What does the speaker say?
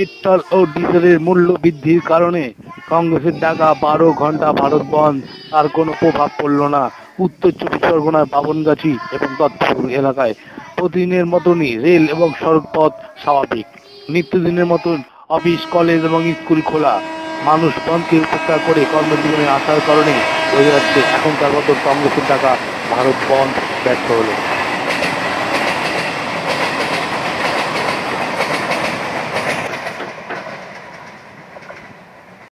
Petrol ও ডিজেলের মূল্য বৃদ্ধির কারণে কংগ্রেসের ডাকা 12 ঘন্টা ভারত বন্ধ আর কোনো প্রভাব পড়ল না। উত্তর চব্বিশ পরগনার বাবনগাছি এবং দত্তপুর এলাকায় প্রতিদিনের মতনই রেল এবং সড়কপথ স্বাভাবিক। নিত্যদিনের মতন অফিস, কলেজ এবং স্কুল খোলা। মানুষ বন্ধকে উপেক্ষা করে কর্মজীবনে আসার কারণে বোঝা যাচ্ছে এখনকার মতো কংগ্রেসের ডাকা ভারত বন্ধ ব্যর্থ হলো।